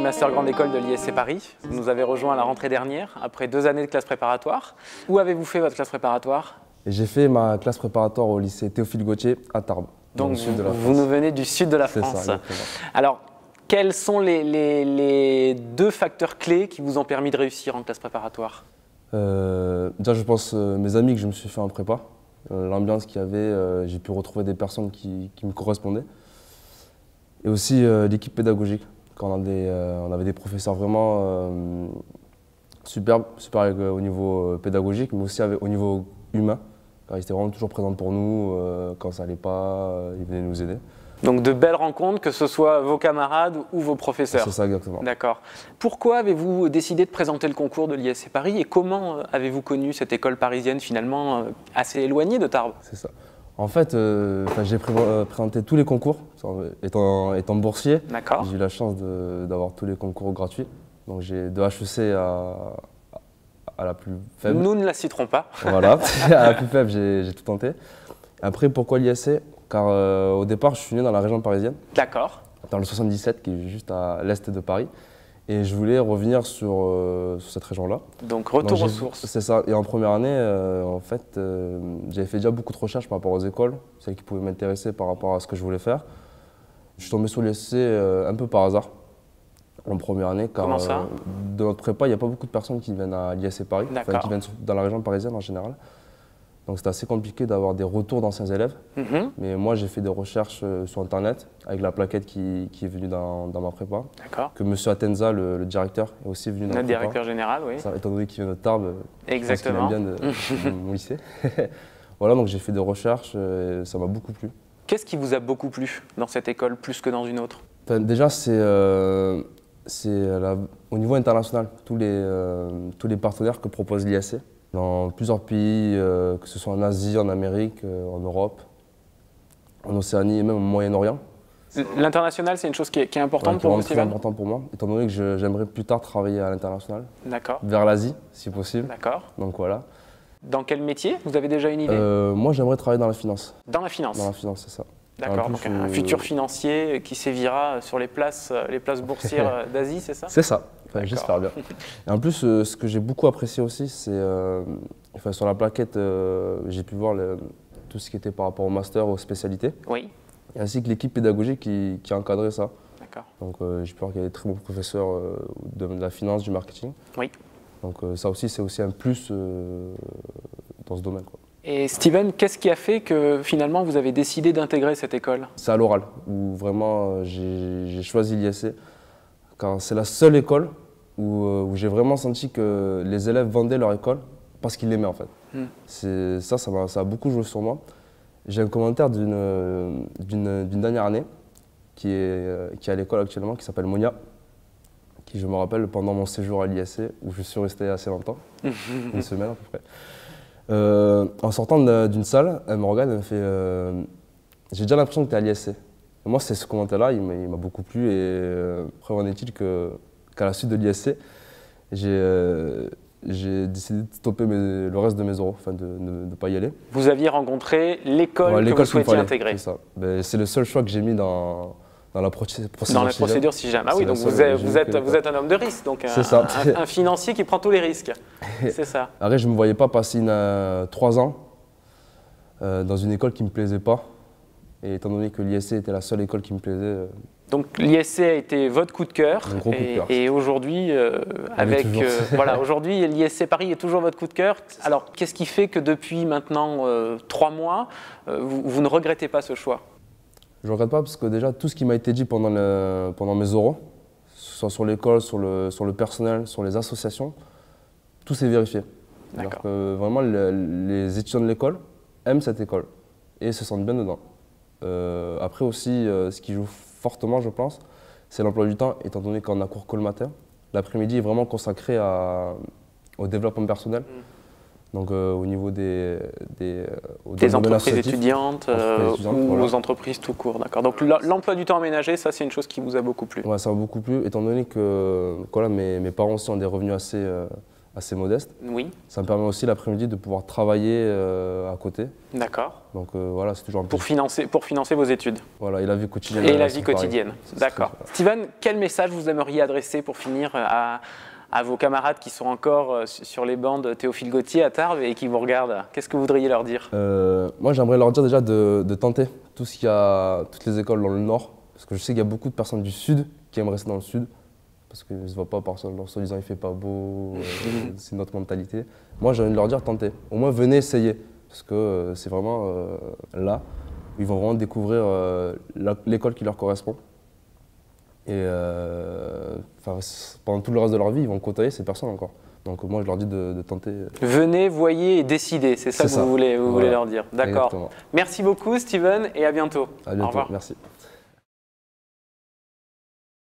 master grande école de l'ISC Paris. Vous nous avez rejoint à la rentrée dernière, après 2 années de classe préparatoire. Où avez-vous fait votre classe préparatoire? J'ai fait ma classe préparatoire au lycée Théophile Gautier à Tarbes. Donc vous nous venez du sud de la France. C'est ça, exactement. Alors, quels sont les 2 facteurs clés qui vous ont permis de réussir en classe préparatoire? Déjà, je pense mes amis que je me suis fait en prépa. L'ambiance qu'il y avait, j'ai pu retrouver des personnes qui me correspondaient. Et aussi l'équipe pédagogique. Quand on avait des professeurs vraiment superbes, super au niveau pédagogique, mais aussi au niveau humain. Car ils étaient vraiment toujours présents pour nous. Quand ça n'allait pas, ils venaient nous aider. Donc de belles rencontres, que ce soit vos camarades ou vos professeurs. C'est ça, exactement. D'accord. Pourquoi avez-vous décidé de présenter le concours de l'ISC Paris et comment avez-vous connu cette école parisienne finalement assez éloignée de Tarbes? C'est ça. En fait, j'ai présenté tous les concours, étant boursier. D'accord. J'ai eu la chance d'avoir tous les concours gratuits. Donc j'ai de HEC à la plus faible. Nous ne la citerons pas. Voilà, à la plus faible, j'ai tout tenté. Après, pourquoi l'ISC? Car au départ, je suis né dans la région parisienne. D'accord. Dans le 77, qui est juste à l'est de Paris. Et je voulais revenir sur cette région-là. Donc retour aux sources. C'est ça. Et en première année, en fait, j'avais fait déjà beaucoup de recherches par rapport aux écoles, celles qui pouvaient m'intéresser par rapport à ce que je voulais faire. Je suis tombé sur l'ISC un peu par hasard en première année. Car, comment ça? De notre prépa, il n'y a pas beaucoup de personnes qui viennent à l'ISC Paris, qui viennent dans la région parisienne en général. Donc c'était assez compliqué d'avoir des retours d'anciens élèves. Mais moi, j'ai fait des recherches sur Internet avec la plaquette qui est venue dans ma prépa. D'accord. Que M. Atenza, le directeur, est aussi venu dans ma prépa. Le directeur général, oui. Ça, étant donné qu'il vient de Tarbes, exactement. Je pense qu'il aime bien de mon lycée. Voilà, donc j'ai fait des recherches et ça m'a beaucoup plu. Qu'est-ce qui vous a beaucoup plu dans cette école, plus que dans une autre? Enfin, déjà, c'est au niveau international, tous les partenaires que propose l'ISC. Dans plusieurs pays, que ce soit en Asie, en Amérique, en Europe, en Océanie et même au Moyen-Orient. L'international, c'est une chose qui est importante pour vous, Steven? C'est important pour moi, étant donné que j'aimerais plus tard travailler à l'international. D'accord. Vers l'Asie, si possible. D'accord. Donc voilà. Dans quel métier? Vous avez déjà une idée? Moi, j'aimerais travailler dans la finance. Dans la finance? Dans la finance, c'est ça. D'accord, donc un futur financier qui sévira sur les places boursières d'Asie, c'est ça? C'est ça, enfin, j'espère bien. Et en plus, ce que j'ai beaucoup apprécié aussi, c'est sur la plaquette, j'ai pu voir tout ce qui était par rapport au master, aux spécialités. Oui. Ainsi que l'équipe pédagogique qui a encadré ça. D'accord. Donc j'ai pu voir qu'il y a des très bons professeurs de la finance, du marketing. Oui. Donc ça aussi, c'est aussi un plus dans ce domaine, quoi. Et Steven, qu'est-ce qui a fait que finalement vous avez décidé d'intégrer cette école? C'est à l'oral, où vraiment j'ai choisi l'ISC, car c'est la seule école où j'ai vraiment senti que les élèves vendaient leur école parce qu'ils l'aimaient en fait. Ça a beaucoup joué sur moi. J'ai un commentaire d'une dernière année qui est à l'école actuellement, qui s'appelle Monia, qui je me rappelle pendant mon séjour à l'ISC, où je suis resté assez longtemps, une semaine à peu près. En sortant d'une salle, elle me regarde et me fait j'ai déjà l'impression que tu es à l'ISC. Moi, c'est ce commentaire-là, il m'a beaucoup plu. Et preuve en est-il qu'à la suite de l'ISC, j'ai décidé de stopper le reste de mes euros, enfin de ne pas y aller. Vous aviez rencontré l'école que vous souhaitiez intégrer? C'est ça. C'est le seul choix que j'ai mis dans la procédure. Dans la procédure SIGEM. Ah oui, donc vous êtes un homme de risque, donc un financier qui prend tous les risques. C'est ça. Après, je ne me voyais pas passer 3 ans dans une école qui ne me plaisait pas. Et étant donné que l'ISC était la seule école qui me plaisait. Donc l'ISC a été votre coup de cœur. Un gros coup de cœur. Et aujourd'hui, aujourd'hui, l'ISC Paris est toujours votre coup de cœur. Alors, qu'est-ce qui fait que depuis maintenant 3 mois, vous ne regrettez pas ce choix? Je ne regrette pas parce que déjà, tout ce qui m'a été dit pendant mes oraux, soit sur l'école, sur le personnel, sur les associations, tout s'est vérifié. D'accord. Vraiment, les étudiants de l'école aiment cette école et se sentent bien dedans. Après aussi, ce qui joue fortement, je pense, c'est l'emploi du temps, étant donné qu'on a cours que le matin. L'après-midi est vraiment consacré au développement personnel. Donc au niveau des entreprises étudiantes ou aux entreprises tout court, d'accord. Donc l'emploi du temps aménagé, ça c'est une chose qui vous a beaucoup plu? Ouais, ça m'a beaucoup plu, étant donné que mes parents aussi ont des revenus assez modeste. Oui, Ça me permet aussi l'après-midi de pouvoir travailler à côté. d'accord. Donc voilà, c'est toujours un peu. Pour financer vos études. Voilà, et la vie quotidienne. Et la c'est vie pareil. quotidienne, d'accord. Voilà. Steven, quel message vous aimeriez adresser pour finir à vos camarades qui sont encore sur les bancs de Théophile Gautier à Tarbes et qui vous regardent? Qu'est-ce que vous voudriez leur dire? Moi, j'aimerais leur dire déjà de tenter toutes les écoles dans le nord, parce que je sais qu'il y a beaucoup de personnes du sud qui aiment rester dans le sud, parce qu'ils ne se voient pas par en se disant il fait pas beau, c'est notre mentalité. Moi, j'ai envie de leur dire tentez. Au moins, venez essayer, parce que c'est vraiment là où ils vont vraiment découvrir l'école qui leur correspond. Et pendant tout le reste de leur vie, ils vont côtoyer ces personnes encore. Donc moi, je leur dis de tenter. Venez, voyez et décidez, c'est ça que vous voulez leur dire. D'accord. Exactement. Merci beaucoup Steven et à bientôt. À bientôt, Au revoir. merci.